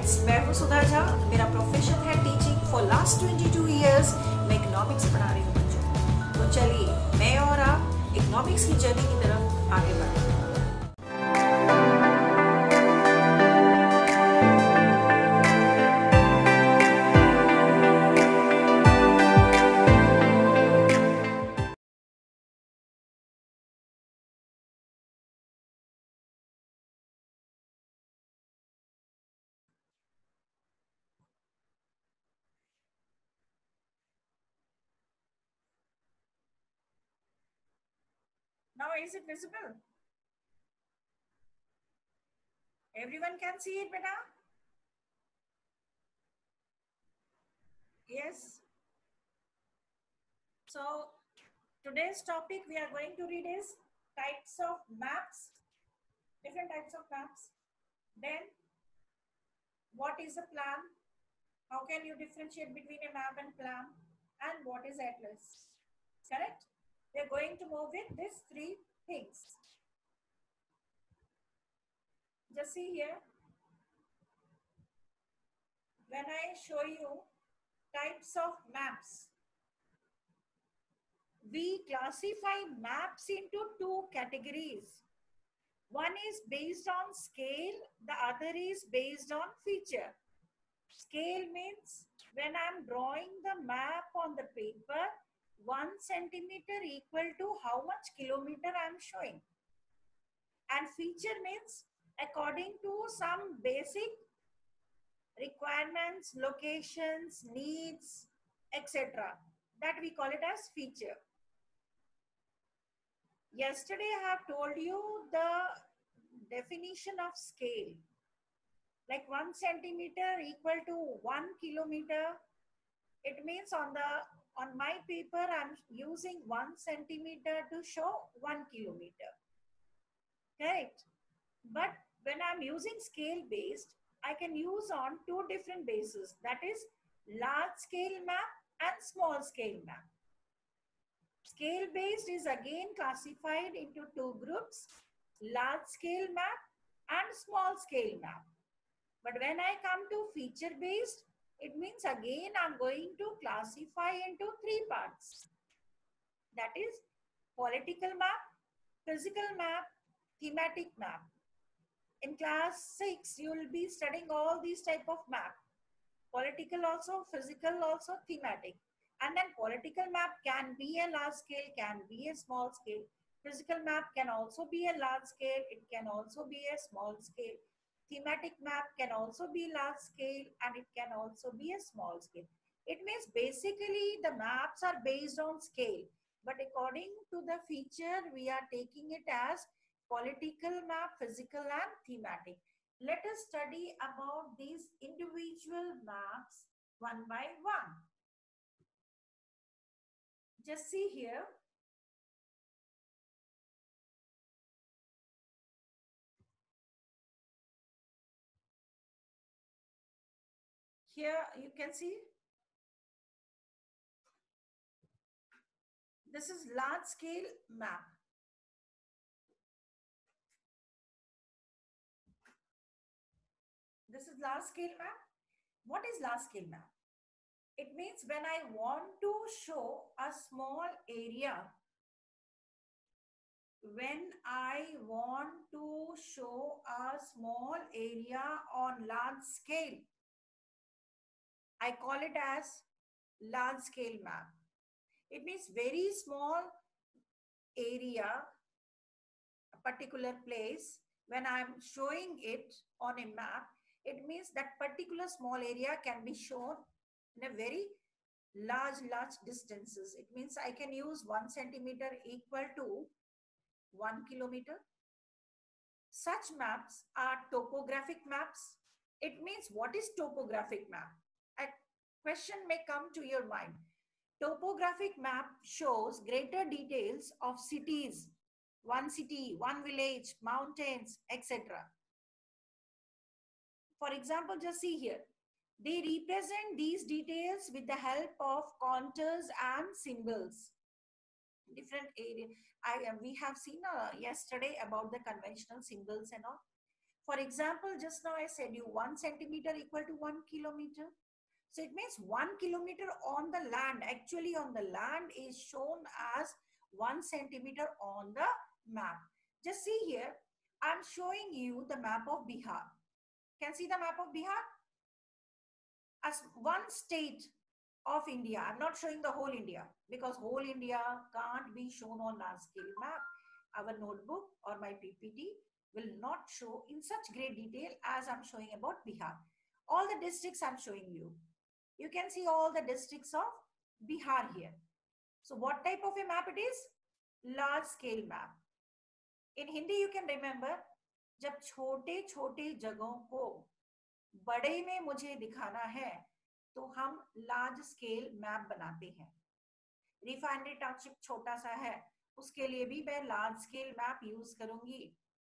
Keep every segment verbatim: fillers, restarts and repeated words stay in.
Friends, मैं हूँ सुधा झा। मेरा प्रोफेशन है teaching. For last twenty two years मैं इकोनॉमिक्स पढ़ा रही हूँ बच्चों को। तो चलिए मैं और आप इकोनॉमिक्स की जर्नी की तरफ आगे बढ़ते हैं। Now is it visible? Everyone can see it, beta? Yes. So today's topic we are going to read is types of maps, different types of maps. Then what is a plan? How can you differentiate between a map and plan? And what is atlas? Correct? We are going to move with these three things. Just see here. When I show you types of maps, we classify maps into two categories. One is based on scale, the other is based on feature. Scale means when I'm drawing the map on the paper, one centimeter equal to how much kilometer I'm showing. And feature means according to some basic requirements, locations, needs, et cetera. That we call it as feature. Yesterday I have told you the definition of scale. Like one centimeter equal to one kilometer. It means on the on my paper I'm using one centimeter to show one kilometer. Correct? But when I'm using scale based, I can use on two different bases. That is large scale map and small scale map. Scale based is again classified into two groups, large scale map and small scale map. But when I come to feature based, it means again I'm going to classify into three parts. That is political map, physical map, thematic map. In class six, you will be studying all these type of map. Political also, physical also, thematic. And then political map can be a large scale, can be a small scale. Physical map can also be a large scale. It can also be a small scale. Thematic map can also be large scale and it can also be a small scale. It means basically the maps are based on scale. But according to the feature, we are taking it as political map, physical and thematic. Let us study about these individual maps one by one. Just see here. Here you can see. This is large scale map. This is large scale map. What is large scale map? It means when I want to show a small area, when I want to show a small area on large scale, I call it as large scale map. It means very small area, a particular place, when I'm showing it on a map, it means that particular small area can be shown in a very large, large distances. It means I can use one centimeter equal to one kilometer. Such maps are topographic maps. It means what is topographic map? A question may come to your mind. Topographic map shows greater details of cities, one city, one village, mountains, et cetera. For example, just see here. They represent these details with the help of contours and symbols. Different area. I, we have seen uh, yesterday about the conventional symbols and all. For example, just now I said you one centimeter equal to one kilometer. So it means one kilometer on the land, actually on the land is shown as one centimeter on the map. Just see here, I'm showing you the map of Bihar. Can see the map of Bihar? As one state of India. I'm not showing the whole India because whole India can't be shown on large scale map. Our notebook or my P P T will not show in such great detail as I'm showing about Bihar. All the districts I'm showing you. You can see all the districts of Bihar here. So what type of a map it is? Large scale map. In Hindi you can remember, जब छोटे छोटे जगहों को बड़े में मुझे दिखाना है तो हम लार्ज स्केल मैप बनाते हैं. रिफाइनरी टाउनशिप छोटा सा है, उसके लिए भी मैं लार्ज स्केल मैप यूज करूंगी.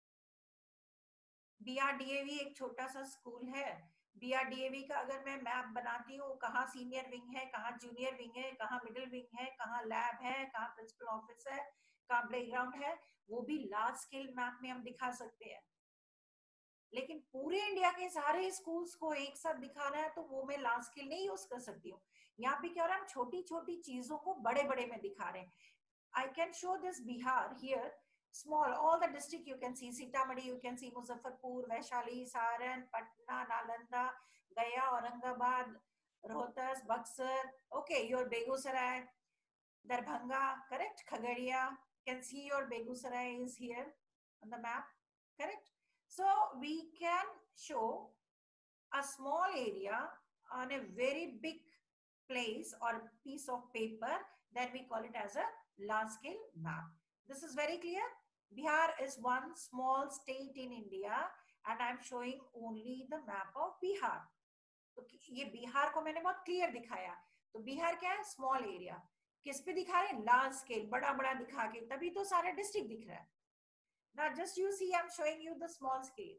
बीआरडीएवी एक छोटा सा स्कूल है, बीआरडीएवी का अगर मैं मैप बनाती हूँ, कहाँ सीनियर विंग है, कहाँ जूनियर विंग है, कहाँ मिडिल विंग है, कहाँ लैब है, कहाँ प्रिंसिपल ऑफिस है, कहाँ प्लेग्राउंड है, वो भी लार्ज स्केल मैप में हम दिखा सकते हैं. लेकिन पूरे इंडिया के सारे स्कूल्स को एक साथ दिखाना है तो वो मैं लार्ज स्केल नहीं यूज कर सकती हूँ. यहाँ पे क्या हो रहा है, हम छोटी छोटी चीजों को बड़े बड़े में दिखा रहे हैं. I can show this Bihar here small, all the district you can see, Sitamarhi, you can see Muzaffarpur, Vaishali, Saran, Patna, Nalanda, Gaya, Aurangabad, Rohtas, Buxar. Okay, your Begusarai, Darbhanga, correct? Khagadiya, can see your Begusarai is here on the map, correct? So we can show a small area on a very big place or piece of paper, then we call it as a large scale map. This is very clear. Bihar is one small state in India and I'm showing only the map of Bihar. तो ये बिहार को मैंने बहुत clear दिखाया. तो बिहार क्या है? Small area. किस पे दिखा रहे हैं? लार्ज स्केल, बड़ा बड़ा दिखा के, तभी तो सारा डिस्ट्रिक्ट दिख रहा है. Now just you see, I'm showing you the small scale.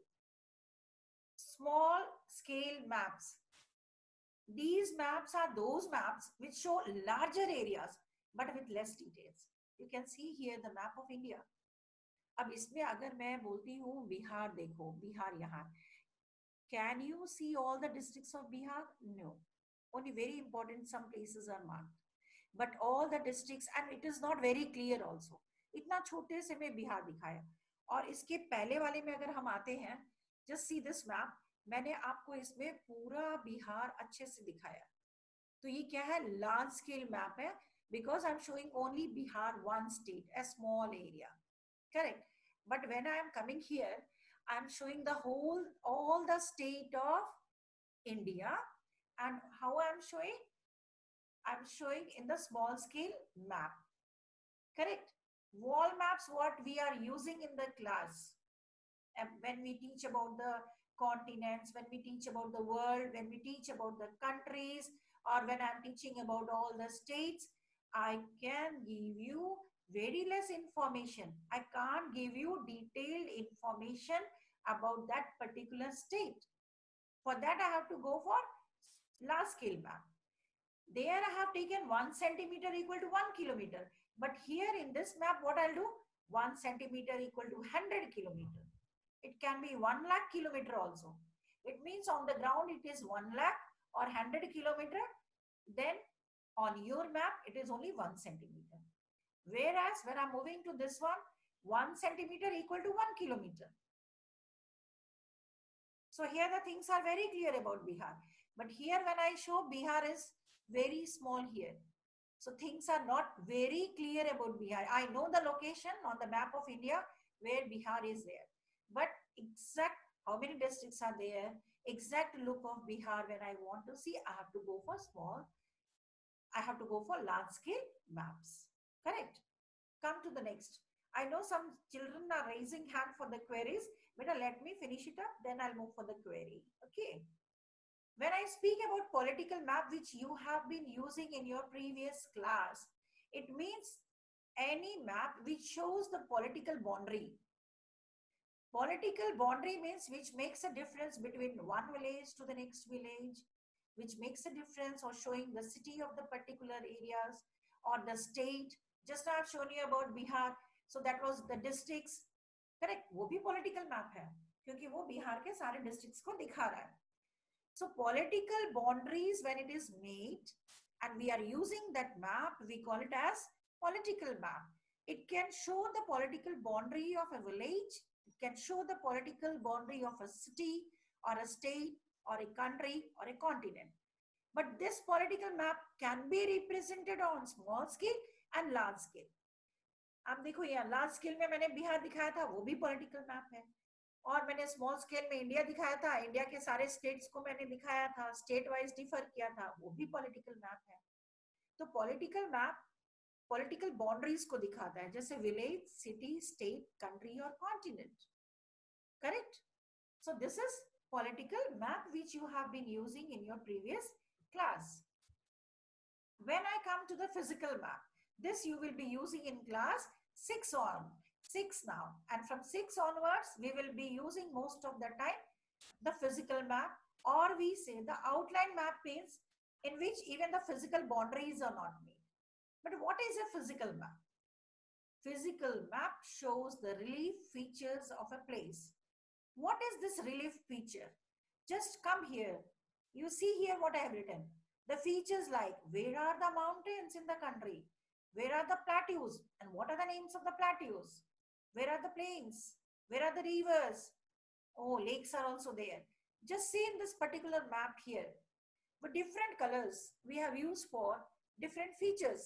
Small scale maps. These maps are those maps which show larger areas but with less details. You can see here the map of India. अब इसमें अगर मैं बोलती हूँ बिहार देखो, बिहार यहाँ, can you see all the districts of Bihar? No, only very important some places are marked, but all the districts, and it is not very clear also. इतना छोटे से मैं बिहार दिखाया. और इसके पहले वाले में अगर हम आते हैं, just see this map, मैंने आपको इसमें पूरा बिहार अच्छे से दिखाया. तो ये क्या है? लार्ज स्केल मैप है, because I'm showing only Bihar, one state, a small area. Correct. But when I am coming here, I'm showing the whole, all the state of India. And how I'm showing? I'm showing in the small scale map. Correct. Wall maps, what we are using in the class. And when we teach about the continents, when we teach about the world, when we teach about the countries, or when I'm teaching about all the states, I can give you very less information. I can't give you detailed information about that particular state. For that, I have to go for large scale map. There I have taken one centimeter equal to one kilometer. But here in this map, what I'll do? One centimeter equal to one hundred kilometer. It can be one lakh kilometer also. It means on the ground, it is one lakh or one hundred kilometer. Then on your map, it is only one centimeter. Whereas when I'm moving to this one, one centimeter equal to one kilometer. So here the things are very clear about Bihar. But here when I show Bihar is very small here. So things are not very clear about Bihar. I know the location on the map of India where Bihar is there. But exact how many districts are there, exact look of Bihar when I want to see, I have to go for small. I have to go for large scale maps. Correct. Come to the next. I know some children are raising hand for the queries. But let me finish it up. Then I'll move for the query. Okay. When I speak about political map, which you have been using in your previous class, it means any map which shows the political boundary. Political boundary means which makes a difference between one village to the next village, which makes a difference or showing the city of the particular areas or the state. Just now I've shown you about Bihar. So that was the districts. Correct. वो भी political map है. क्योंकि वो बिहार के सारे districts को दिखा रहा है. So political boundaries, when it is made and we are using that map, we call it as political map. It can show the political boundary of a village. It can show the political boundary of a city or a state or a country or a continent. But this political map can be represented on small scale and large scale. अब देखो यहाँ large scale में मैंने बिहार दिखाया था, वो भी political map है. और मैंने स्मॉल स्केल में इंडिया दिखाया था, इंडिया के सारे स्टेट्स को मैंने दिखाया था, स्टेट वाइज डिफर किया था, वो भी पॉलिटिकल मैप है. तो पॉलिटिकल मैप पॉलिटिकल बाउंड्रीज को दिखाता है, जैसे विलेज, सिटी, स्टेट, कंट्री और continent. Correct? So this is political map which you have been using in your previous class. When I come to the physical map, this you will be using in class six on. six now, and from six onwards we will be using most of the time the physical map, or we say the outline map means in which even the physical boundaries are not made. But what is a physical map? Physical map shows the relief features of a place. What is this relief feature? Just come here. You see here what I have written. The features like where are the mountains in the country? Where are the plateaus? And what are the names of the plateaus? Where are the plains? Where are the rivers? Oh, lakes are also there. Just see in this particular map here. But different colors we have used for different features.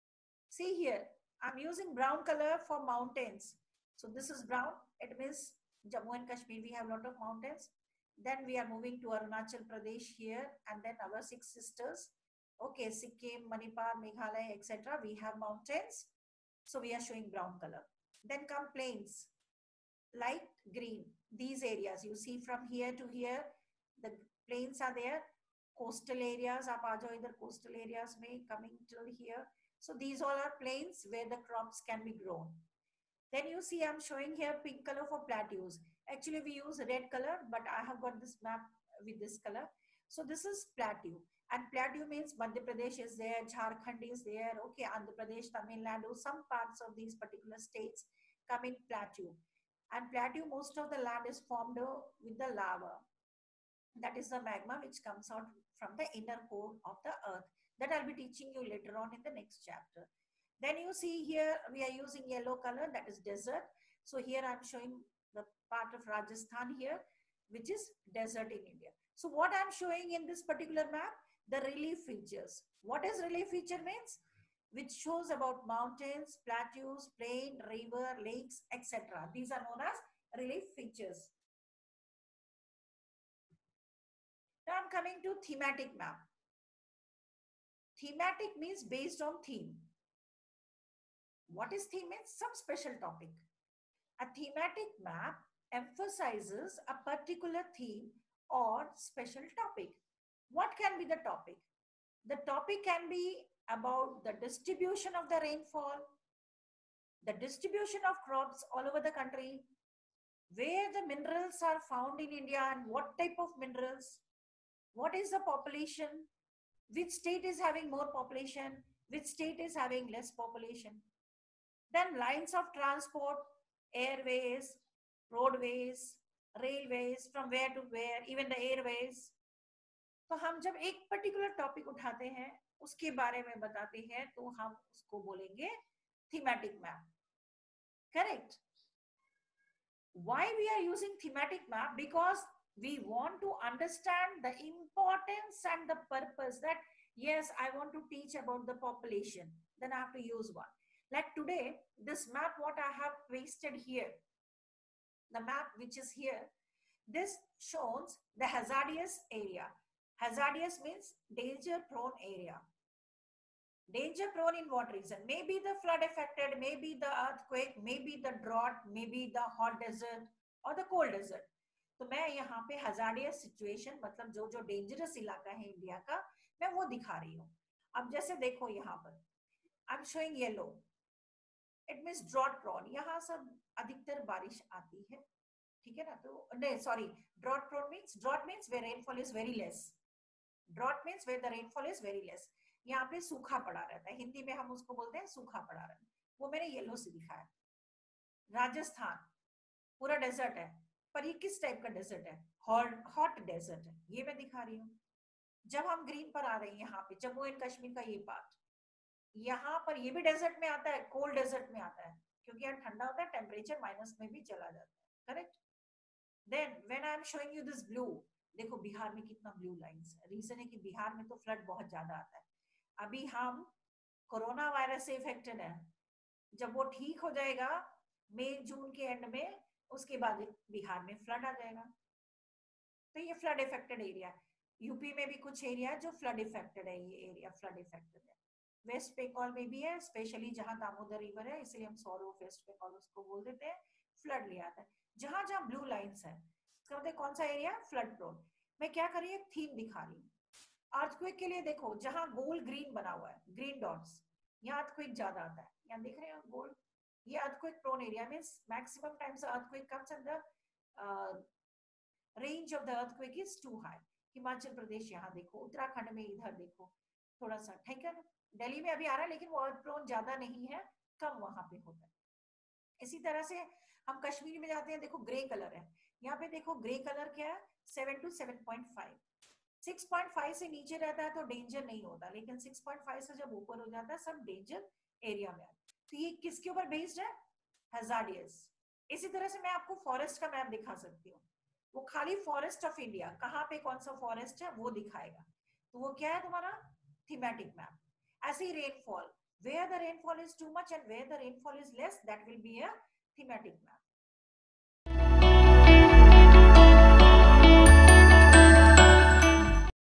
See here, I'm using brown color for mountains. So this is brown. It means Jammu and Kashmir, we have a lot of mountains. Then we are moving to Arunachal Pradesh here, and then our six sisters. Okay, Sikkim, Manipur, Meghalaya, et cetera. We have mountains. So we are showing brown color. Then come plains, light green. These areas you see from here to here, the plains are there. Coastal areas, aap aa jao idhar coastal areas mein, coming till here. So these all are plains where the crops can be grown. Then you see I'm showing here pink color for plateaus. Actually we use red color, but I have got this map with this color. So this is plateau, and plateau means Madhya Pradesh is there, Jharkhand is there, okay, Andhra Pradesh, Tamil Nadu, some parts of these particular states come in plateau. And plateau, most of the land is formed with the lava. That is the magma which comes out from the inner core of the earth. That I'll be teaching you later on in the next chapter. Then you see here we are using yellow color, that is desert. So here I'm showing the part of Rajasthan here, which is desert in India. So what I'm showing in this particular map, the relief features. What is relief feature means? Which shows about mountains, plateaus, plain, river, lakes, et cetera. These are known as relief features. Now I'm coming to thematic map. Thematic means based on theme. What is theme? Means some special topic. A thematic map emphasizes a particular theme or special topic. What can be the topic? The topic can be about the distribution of the rainfall, the distribution of crops all over the country, where the minerals are found in India and what type of minerals, what is the population, which state is having more population, which state is having less population. Then lines of transport, airways, roadways, railways, from where to where, even the airways. तो हम जब एक particular topic उठाते हैं, उसके बारे में बताते हैं, तो हम उसको बोलेंगे thematic map. Correct? Why we are using thematic map? Because we want to understand the importance and the purpose that, yes, I want to teach about the population. Then I have to use one. Like today, this map what I have pasted here, the map which is here, this shows the hazardous area. Hazardous means danger prone area. Danger prone in what reason? Maybe the flood affected, maybe the earthquake, maybe the drought, maybe the hot desert or the cold desert. तो मैं यहाँ पे hazardous situation मतलब जो जो dangerous इलाका है India का, मैं वो दिखा रही हूँ. अब जैसे देखो यहाँ पर, I'm showing yellow. It means drought prone. यहाँ सब अधिकतर बारिश आती है, ठीक है ना? तो नहीं, sorry, drought prone means drought means where rainfall is very less. Drought means where the rainfall is very less. यहाँ पे सूखा पड़ा रहता है, हिंदी में हम उसको बोलते हैं सूखा पड़ा रहता है. वो मैंने येलो से दिखाया. राजस्थान पूरा डेजर्ट है, पर ये किस टाइप का डेजर्ट है? हॉट हॉट डेजर्ट है, ये मैं दिखा रही हूँ। जब हम ग्रीन पर आ रहे हैं, यहाँ पे जम्मू एंड कश्मीर का ये पार्ट, यहाँ पर ये भी डेजर्ट में आता है, कोल्ड डेजर्ट में आता है, क्योंकि यहाँ ठंडा होता है, टेम्परेचर माइनस में भी चला जाता है, correct. Then when I am showing you this blue, देखो बिहार में कितना ब्लू लाइंस है। रीजन है कि बिहार में तो फ्लड बहुत ज्यादा आता है। अभी हम कोरोना वायरस से इफेक्टेड है, जब वो ठीक हो जाएगा मई जून के एंड में, उसके बाद बिहार में फ्लड आ जाएगा। तो ये फ्लड इफेक्टेड एरिया है। यूपी में भी कुछ एरिया जो फ्लड इफेक्टेड है, ये एरिया फ्लड इफेक्टेड है। वेस्ट बंगाल में भी है, स्पेशली जहां दामोदर रिवर है, इसलिए हम सौर ऑफ वेस्ट बंगाल उसको बोल देते हैं, फ्लड ले आता है। जहां जहां ब्लू लाइंस है, इसका मतलब कौन सा एरिया? Flood prone. मैं क्या कर रही हूँ, थीम दिखा रही हूँ। अर्थक्वेक के लिए देखो, जहां गोल ग्रीन बना हुआ है, ग्रीन डॉट्स, यहाँ अर्थक्वेक ज्यादा आता है। यहाँ देख रहे हो गोल्ड, ये earthquake prone area means maximum times earthquake comes in the range of the earthquake is too high. Himachal Pradesh यहाँ देखो, उत्तराखंड में इधर देखो, थोड़ा सा ठीक है ना। दिल्ली में अभी आ रहा है, लेकिन वो अर्थ प्रोन ज्यादा नहीं है, कम वहां पे होता है। इसी तरह से हम कश्मीर में जाते हैं, देखो ग्रे कलर है, यहाँ पे देखो ग्रे कलर क्या है, seven to seven point five. Six point five से नीचे रहता है तो डेंजर नहीं होता, लेकिन सिक्स पॉइंट फाइव से जब ऊपर हो जाता है सब डेंजर एरिया में आता है। तो ये किसके ऊपर बेस्ड है? हैजार्डियस। इसी तरह से मैं आपको फॉरेस्ट का मैप दिखा सकती हूँ, वो खाली फॉरेस्ट ऑफ इंडिया, कहाँ पे कौन सा फॉरेस्ट है वो दिखाएगा। तो वो क्या है तुम्हारा? Thematic map. ऐसे ही rainfall, where the rainfall is too much and where the rainfall is less, that will be a thematic map.